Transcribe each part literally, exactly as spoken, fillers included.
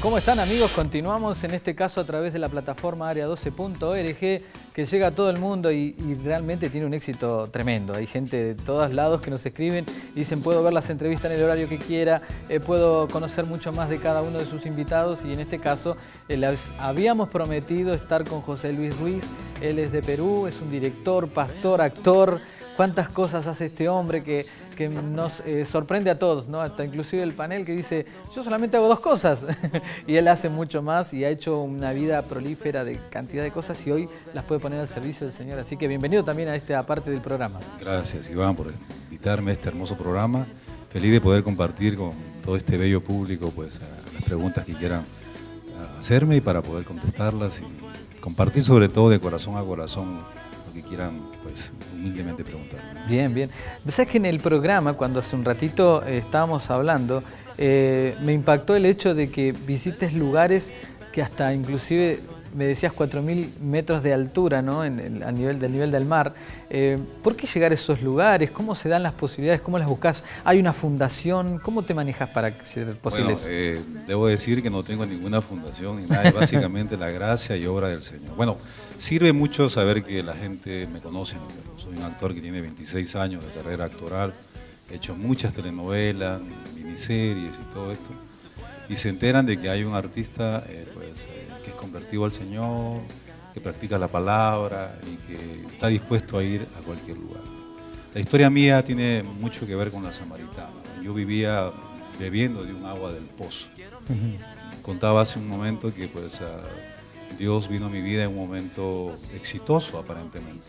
¿Cómo están, amigos? Continuamos en este caso a través de la plataforma área doce punto org, que llega a todo el mundo y, y realmente tiene un éxito tremendo. Hay gente de todos lados que nos escriben y dicen: puedo ver las entrevistas en el horario que quiera, eh, puedo conocer mucho más de cada uno de sus invitados, y en este caso eh, les habíamos prometido estar con José Luis Ruiz. Él es de Perú, es un director, pastor, actor. Cuántas cosas hace este hombre que, que nos eh, sorprende a todos, ¿no? Hasta inclusive el panel que dice: yo solamente hago dos cosas. Y él hace mucho más y ha hecho una vida prolífera de cantidad de cosas y hoy las puede poner al servicio del Señor. Así que bienvenido también a esta parte del programa. Gracias, Iván, por invitarme a este hermoso programa. Feliz de poder compartir con todo este bello público pues, las preguntas que quieran hacerme y para poder contestarlas y compartir sobre todo de corazón a corazón lo que quieran pues, humildemente preguntar. Bien, bien. ¿Sabes que en el programa, cuando hace un ratito eh, estábamos hablando, eh, me impactó el hecho de que visites lugares que hasta inclusive me decías cuatro mil metros de altura, ¿no? en, en, a nivel del nivel del mar? Eh, ¿Por qué llegar a esos lugares? ¿Cómo se dan las posibilidades? ¿Cómo las buscas? ¿Hay una fundación? ¿Cómo te manejas para ser posible bueno, eso? Eh, debo decir que no tengo ninguna fundación ni nada, es básicamente la gracia y obra del Señor. Bueno, sirve mucho saber que la gente me conoce, ¿no? Soy un actor que tiene veintiséis años de carrera actoral, he hecho muchas telenovelas, miniseries y todo esto, y se enteran de que hay un artista eh, pues, eh, que es convertido al Señor, que practica la palabra y que está dispuesto a ir a cualquier lugar. La historia mía tiene mucho que ver con la samaritana. Yo vivía bebiendo de un agua del pozo. Uh-huh. Contaba hace un momento que pues, uh, Dios vino a mi vida en un momento exitoso aparentemente,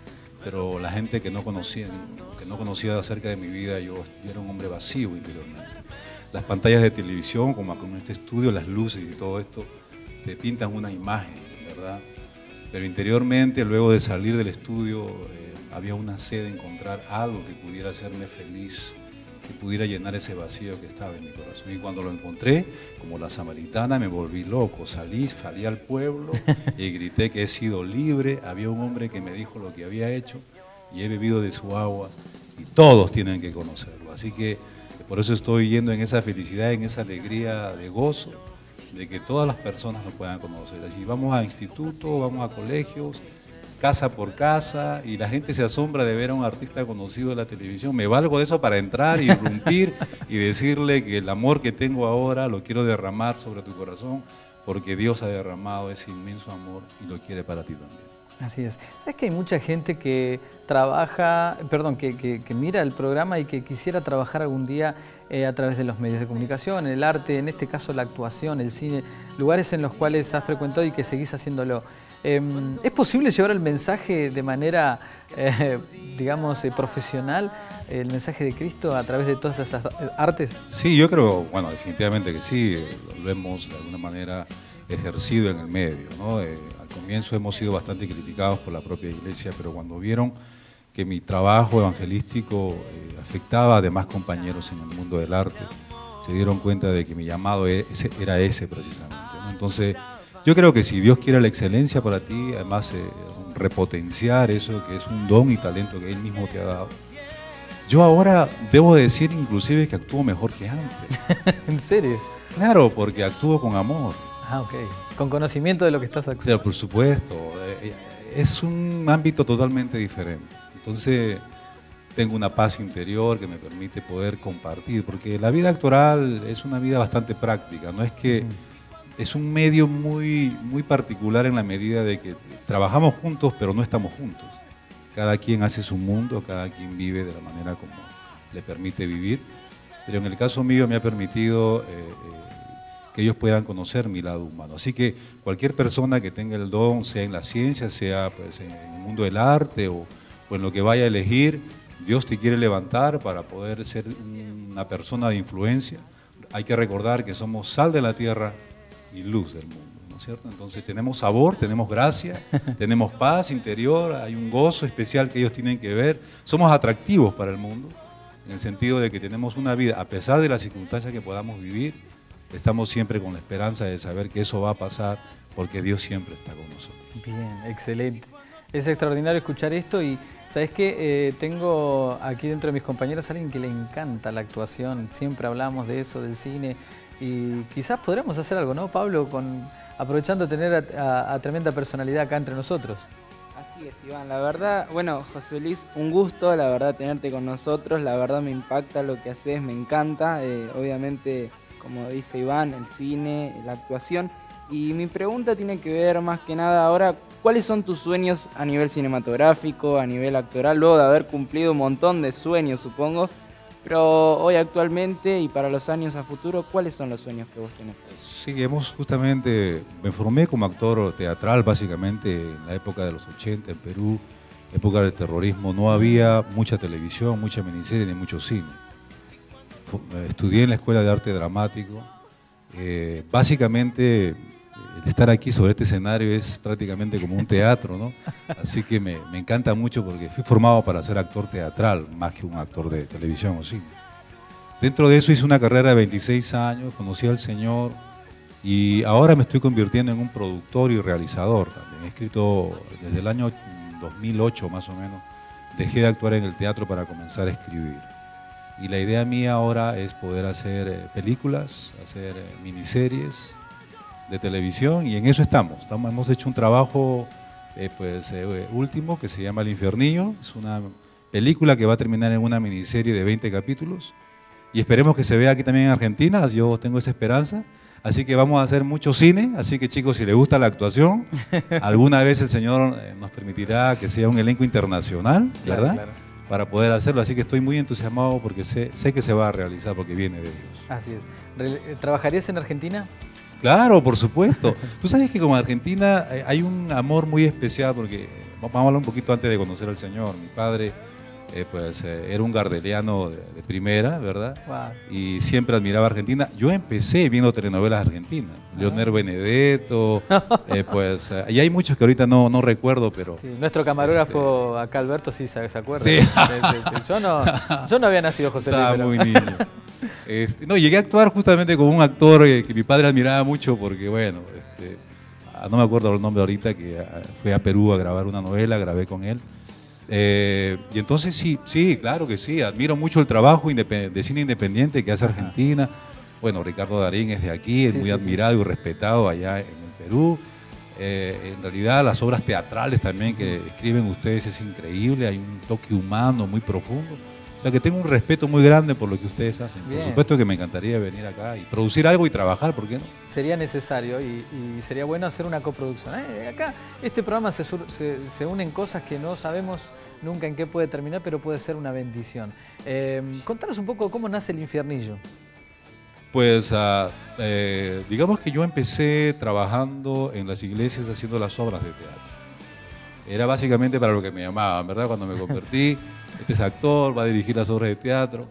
pero la gente que no conocía, que no conocía acerca de mi vida, yo, yo era un hombre vacío interiormente. Las pantallas de televisión, como con este estudio, las luces y todo esto, te pintan una imagen, ¿verdad? Pero interiormente, luego de salir del estudio, eh, había una sed de encontrar algo que pudiera hacerme feliz, que pudiera llenar ese vacío que estaba en mi corazón. Y cuando lo encontré, como la samaritana, me volví loco. Salí, salí al pueblo y grité que he sido libre. Había un hombre que me dijo lo que había hecho y he bebido de su agua y todos tienen que conocerlo. Así que por eso estoy yendo en esa felicidad, en esa alegría de gozo, de que todas las personas lo puedan conocer. Así vamos a institutos, vamos a colegios, casa por casa, y la gente se asombra de ver a un artista conocido de la televisión. Me valgo de eso para entrar, irrumpir y decirle que el amor que tengo ahora lo quiero derramar sobre tu corazón, porque Dios ha derramado ese inmenso amor y lo quiere para ti también. Así es. ¿Sabes que hay mucha gente que trabaja, perdón, que, que, que mira el programa y que quisiera trabajar algún día eh, a través de los medios de comunicación, el arte, en este caso la actuación, el cine, lugares en los cuales has frecuentado y que seguís haciéndolo? Eh, ¿Es posible llevar el mensaje de manera, eh, digamos, eh, profesional, el mensaje de Cristo a través de todas esas artes? Sí, yo creo, bueno, definitivamente que sí, lo hemos de alguna manera ejercido en el medio, ¿no? Eh, al comienzo hemos sido bastante criticados por la propia iglesia, pero cuando vieron que mi trabajo evangelístico eh, afectaba a demás compañeros en el mundo del arte, se dieron cuenta de que mi llamado ese, era ese precisamente, ¿no? Entonces, yo creo que si Dios quiere la excelencia para ti, además eh, repotenciar eso que es un don y talento que Él mismo te ha dado. Yo ahora debo decir inclusive que actúo mejor que antes. ¿En serio? Claro, porque actúo con amor. Ah, ok. Con conocimiento de lo que estás actuando. Claro, por supuesto. Es un ámbito totalmente diferente. Entonces, tengo una paz interior que me permite poder compartir, porque la vida actoral es una vida bastante práctica. No es que... Mm. Es un medio muy, muy particular en la medida de que trabajamos juntos, pero no estamos juntos. Cada quien hace su mundo, cada quien vive de la manera como le permite vivir. Pero en el caso mío me ha permitido eh, eh, que ellos puedan conocer mi lado humano. Así que cualquier persona que tenga el don, sea en la ciencia, sea pues, en el mundo del arte o, o en lo que vaya a elegir, Dios te quiere levantar para poder ser una persona de influencia. Hay que recordar que somos sal de la tierra y luz del mundo, ¿no es cierto? Entonces tenemos sabor, tenemos gracia, tenemos paz interior, hay un gozo especial que ellos tienen que ver. Somos atractivos para el mundo, en el sentido de que tenemos una vida, a pesar de las circunstancias que podamos vivir, estamos siempre con la esperanza de saber que eso va a pasar, porque Dios siempre está con nosotros. Bien, excelente. Es extraordinario escuchar esto y ¿sabes qué? Eh, tengo aquí dentro de mis compañeros a alguien que le encanta la actuación, siempre hablamos de eso, del cine, y quizás podremos hacer algo, ¿no, Pablo? Con, aprovechando tener a, a, a tremenda personalidad acá entre nosotros. Así es, Iván, la verdad, bueno, José Luis, un gusto, la verdad, tenerte con nosotros, la verdad me impacta lo que haces, me encanta, eh, obviamente, como dice Iván, el cine, la actuación, y mi pregunta tiene que ver más que nada ahora, ¿cuáles son tus sueños a nivel cinematográfico, a nivel actoral, luego de haber cumplido un montón de sueños, supongo, pero hoy actualmente y para los años a futuro, ¿cuáles son los sueños que vos tenés? Sí, hemos justamente, me formé como actor teatral básicamente en la época de los ochenta en Perú, época del terrorismo, no había mucha televisión, mucha miniserie ni mucho cine. Estudié en la Escuela de Arte Dramático, eh, básicamente el estar aquí sobre este escenario es prácticamente como un teatro, ¿no? Así que me, me encanta mucho porque fui formado para ser actor teatral, más que un actor de televisión o cine. Dentro de eso hice una carrera de veintiséis años, conocí al Señor y ahora me estoy convirtiendo en un productor y realizador también. He escrito desde el año dos mil ocho más o menos, dejé de actuar en el teatro para comenzar a escribir. Y la idea mía ahora es poder hacer películas, hacer miniseries de televisión y en eso estamos. estamos hemos hecho un trabajo eh, pues, eh, último que se llama El Infiernillo. Es una película que va a terminar en una miniserie de veinte capítulos y esperemos que se vea aquí también en Argentina. Yo tengo esa esperanza. Así que vamos a hacer mucho cine. Así que chicos, si les gusta la actuación, alguna vez el Señor nos permitirá que sea un elenco internacional, ¿verdad? Claro, claro. Para poder hacerlo. Así que estoy muy entusiasmado porque sé, sé que se va a realizar porque viene de Dios. Así es. ¿Trabajarías en Argentina? Claro, por supuesto. Tú sabes que como Argentina hay un amor muy especial porque, vamos a hablar un poquito antes de conocer al Señor. Mi padre eh, pues, eh, era un gardeliano de, de primera, ¿verdad? Wow. Y siempre admiraba a Argentina. Yo empecé viendo telenovelas argentinas. Ah. Leonel Benedetto, eh, pues, eh, y hay muchos que ahorita no, no recuerdo, pero... Sí, nuestro camarógrafo este... acá, Alberto, sí se, se acuerda. Sí. Sí, sí, sí. Yo, no, yo no había nacido José Luis. Estaba pero... muy niño. Este, no, llegué a actuar justamente con un actor eh, que mi padre admiraba mucho porque, bueno, este, no me acuerdo el nombre ahorita, que a, fue a Perú a grabar una novela, grabé con él. Eh, y entonces sí, sí, claro que sí, admiro mucho el trabajo de cine independiente que hace Argentina. Ajá. Bueno, Ricardo Darín es de aquí, es sí, muy sí, admirado sí. y respetado allá en el Perú. Eh, en realidad las obras teatrales también que escriben ustedes es increíble, hay un toque humano muy profundo. O sea que tengo un respeto muy grande por lo que ustedes hacen. Bien. Por supuesto que me encantaría venir acá y producir algo y trabajar, ¿por qué no? Sería necesario y, y sería bueno hacer una coproducción. Eh, acá este programa se, se, se unen cosas que no sabemos nunca en qué puede terminar, pero puede ser una bendición. Eh, contanos un poco cómo nace El Infiernillo. Pues uh, eh, digamos que yo empecé trabajando en las iglesias haciendo las obras de teatro. Era básicamente para lo que me llamaban, ¿verdad? Cuando me convertí, este es actor, va a dirigir las obras de teatro.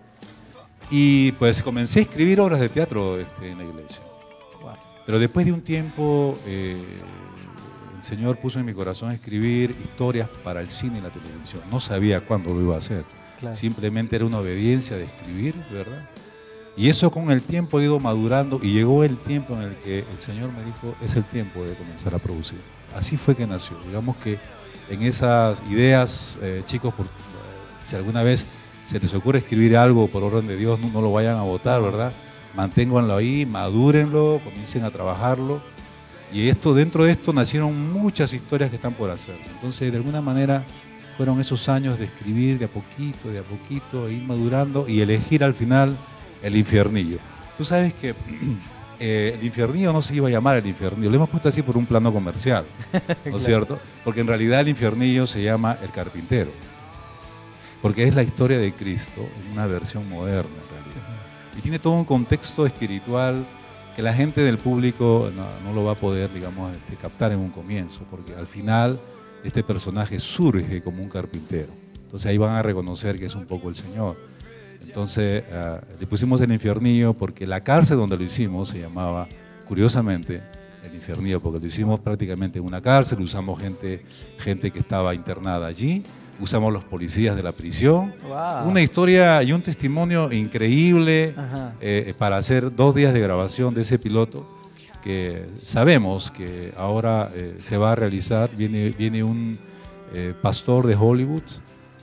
Y pues comencé a escribir obras de teatro este, en la iglesia. Wow. Pero después de un tiempo, eh, el Señor puso en mi corazón escribir historias para el cine y la televisión. No sabía cuándo lo iba a hacer. Claro. Simplemente era una obediencia de escribir, ¿verdad? Y eso con el tiempo ha ido madurando y llegó el tiempo en el que el Señor me dijo, es el tiempo de comenzar a producir. Así fue que nació. Digamos que en esas ideas, eh, chicos, por, eh, si alguna vez se les ocurre escribir algo por orden de Dios, no, no lo vayan a votar, ¿verdad? Manténganlo ahí, madúrenlo, comiencen a trabajarlo. Y esto, dentro de esto nacieron muchas historias que están por hacer. Entonces, de alguna manera, fueron esos años de escribir de a poquito, de a poquito, e ir madurando y elegir al final El Infiernillo. Tú sabes que eh, El Infiernillo no se iba a llamar El Infiernillo, lo hemos puesto así por un plano comercial, ¿no es claro. cierto? Porque en realidad El Infiernillo se llama El Carpintero, porque es la historia de Cristo en una versión moderna en realidad. Y tiene todo un contexto espiritual que la gente del público no, no lo va a poder, digamos, este, captar en un comienzo, porque al final este personaje surge como un carpintero. Entonces ahí van a reconocer que es un poco el Señor. Entonces uh, le pusimos El Infiernillo porque la cárcel donde lo hicimos se llamaba, curiosamente, El Infiernillo, porque lo hicimos prácticamente en una cárcel, usamos gente, gente que estaba internada allí, usamos los policías de la prisión. Wow. Una historia y un testimonio increíble eh, para hacer dos días de grabación de ese piloto que sabemos que ahora eh, se va a realizar. Viene, viene un eh, pastor de Hollywood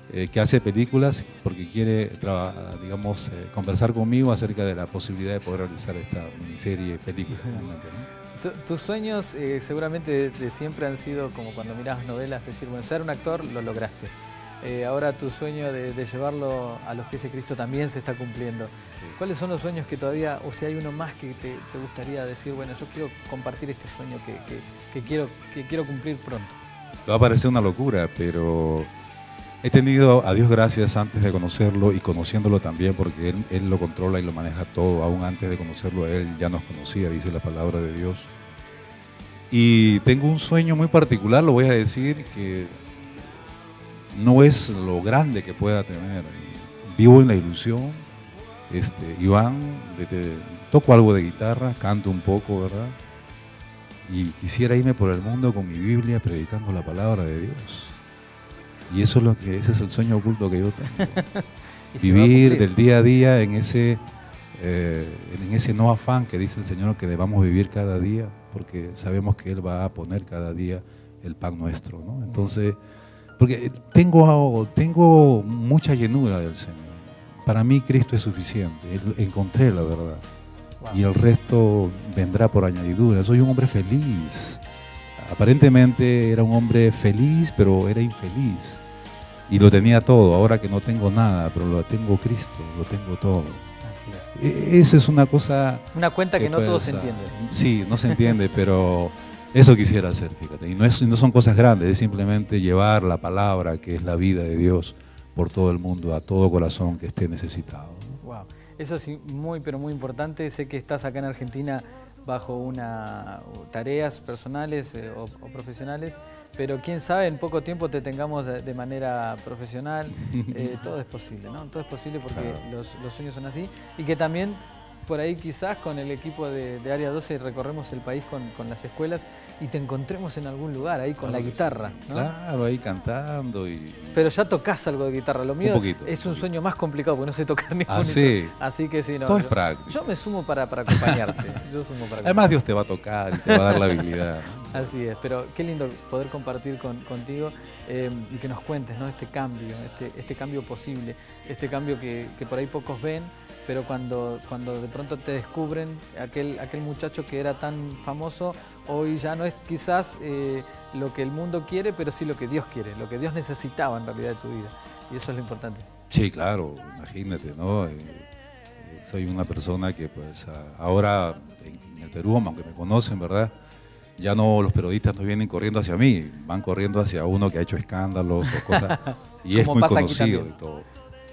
eh, que hace películas porque quiere, digamos, eh, conversar conmigo acerca de la posibilidad de poder realizar esta miniserie película. ¿no? Tus sueños eh, seguramente de, de siempre han sido como cuando mirabas novelas, decir, bueno, ser un actor lo lograste. Eh, ahora tu sueño de, de llevarlo a los pies de Cristo también se está cumpliendo. Sí. ¿Cuáles son los sueños que todavía, o si hay uno más que te, te gustaría decir, bueno, yo quiero compartir este sueño que, que, que, quiero, que quiero cumplir pronto? Va a parecer una locura, pero he tenido a Dios gracias antes de conocerlo y conociéndolo también, porque él, él lo controla y lo maneja todo. Aún antes de conocerlo, Él ya nos conocía, dice la palabra de Dios. Y tengo un sueño muy particular, lo voy a decir, que no es lo grande que pueda tener. Vivo en la ilusión, este, Iván, de, de, toco algo de guitarra, canto un poco, ¿verdad? Y quisiera irme por el mundo con mi Biblia predicando la palabra de Dios. Y eso es lo que, ese es el sueño oculto que yo tengo. Vivir del día a día en ese, eh, en ese no afán que dice el Señor que debamos vivir cada día, porque sabemos que Él va a poner cada día el pan nuestro, ¿no? Entonces, porque tengo, tengo mucha llenura del Señor. Para mí Cristo es suficiente, encontré la verdad. Wow. Y el resto vendrá por añadidura. Soy un hombre feliz. Aparentemente era un hombre feliz, pero era infeliz. Y lo tenía todo. Ahora que no tengo nada, pero lo tengo Cristo, lo tengo todo. Así es. Esa es una cosa... Una cuenta que, que no pues, todos entienden. Sí, no se entiende, pero... Eso quisiera hacer, fíjate, y no, es, no son cosas grandes, es simplemente llevar la palabra, que es la vida de Dios, por todo el mundo, a todo corazón que esté necesitado. Wow, eso sí, muy pero muy importante. Sé que estás acá en Argentina bajo una tareas personales eh, o, o profesionales, pero quién sabe, en poco tiempo te tengamos de, de manera profesional. Eh, todo es posible, ¿no? Todo es posible porque claro. los, los sueños son así, y que también por ahí quizás con el equipo de, de Área doce recorremos el país con, con las escuelas y te encontremos en algún lugar ahí con claro, la guitarra, ¿no? Claro, ahí cantando y... Pero ya tocás algo de guitarra, lo mío un poquito, es un un sueño más complicado porque no sé tocar ningún ah, ¿sí? Así que sí, no. Todo yo, es práctico. Yo me sumo para, para acompañarte. Yo sumo para Además Dios te va a tocar y te va a dar la habilidad. Así es, pero qué lindo poder compartir con, contigo eh, y que nos cuentes, ¿no? Este cambio, este, este cambio posible, este cambio que, que por ahí pocos ven, pero cuando, cuando de pronto te descubren, aquel, aquel muchacho que era tan famoso, hoy ya no es quizás eh, lo que el mundo quiere, pero sí lo que Dios quiere, lo que Dios necesitaba en realidad de tu vida. Y eso es lo importante. Sí, claro, imagínate, ¿no? Eh, eh, soy una persona que pues a, ahora en, en el Perú, aunque me conocen, ¿verdad? Ya no, los periodistas no vienen corriendo hacia mí, van corriendo hacia uno que ha hecho escándalos o cosas, y es muy conocido y todo.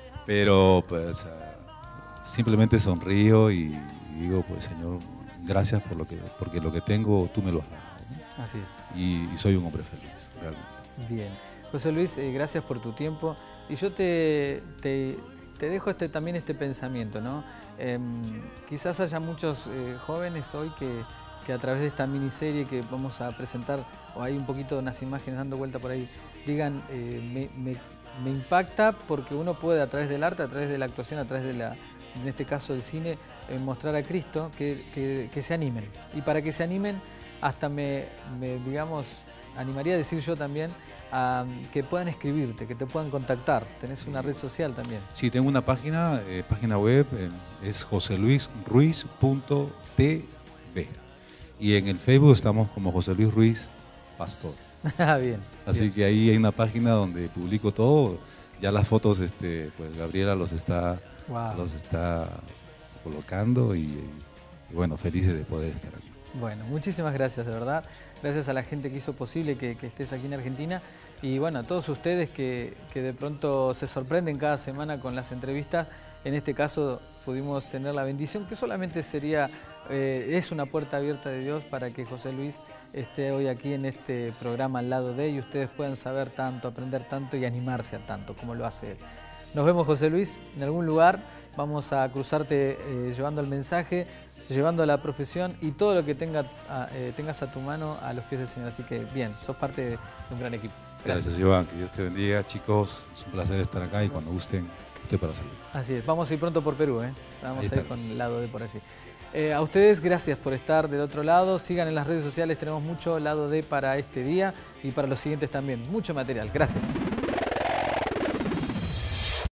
Pero pues uh, simplemente sonrío y, y digo, pues Señor, gracias por lo que, porque lo que tengo tú me lo has dado, ¿no? Así es. Y, y soy un hombre feliz, realmente. Bien. José Luis, eh, gracias por tu tiempo. Y yo te, te, te dejo este, también este pensamiento, ¿no? Eh, quizás haya muchos eh, jóvenes hoy que... que a través de esta miniserie que vamos a presentar, o hay un poquito de unas imágenes dando vuelta por ahí, digan, eh, me, me, me impacta porque uno puede a través del arte, a través de la actuación, a través de la, en este caso del cine, eh, mostrar a Cristo, que, que, que se animen. Y para que se animen, hasta me, me digamos, animaría a decir yo también, a, que puedan escribirte, que te puedan contactar. Tenés una red social también. Sí, tengo una página, eh, página web, eh, es jose luis ruiz punto t v. Y en el Facebook estamos como José Luis Ruiz Pastor. Bien. Así bien. que ahí hay una página donde publico todo. Ya las fotos, este, pues Gabriela los está, wow. los está colocando y, y bueno, felices de poder estar aquí. Bueno, muchísimas gracias, de verdad. Gracias a la gente que hizo posible que, que estés aquí en Argentina. Y bueno, a todos ustedes que, que de pronto se sorprenden cada semana con las entrevistas. En este caso pudimos tener la bendición que solamente sería, eh, es una puerta abierta de Dios para que José Luis esté hoy aquí en este programa al lado de él y ustedes puedan saber tanto, aprender tanto y animarse a tanto como lo hace él. Nos vemos, José Luis, en algún lugar. Vamos a cruzarte eh, llevando el mensaje, llevando la profesión y todo lo que tenga, a, eh, tengas a tu mano a los pies del Señor. Así que bien, sos parte de un gran equipo. Gracias, Gracias Iván. Que Dios te bendiga, chicos. Es un placer estar acá y cuando gusten, estoy para salir. Así es. Vamos a ir pronto por Perú, ¿eh? Vamos a ir con el lado de por allí. Eh, a ustedes, gracias por estar del otro lado. Sigan en las redes sociales, tenemos mucho lado de para este día y para los siguientes también. Mucho material. Gracias.